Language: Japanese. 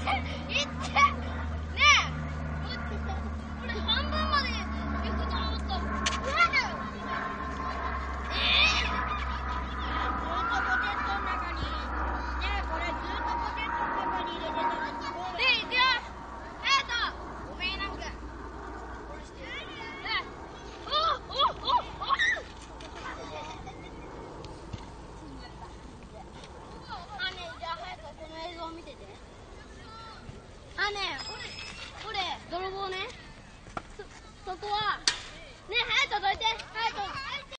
泥棒ね、そこはねえ、隼人どいて、隼人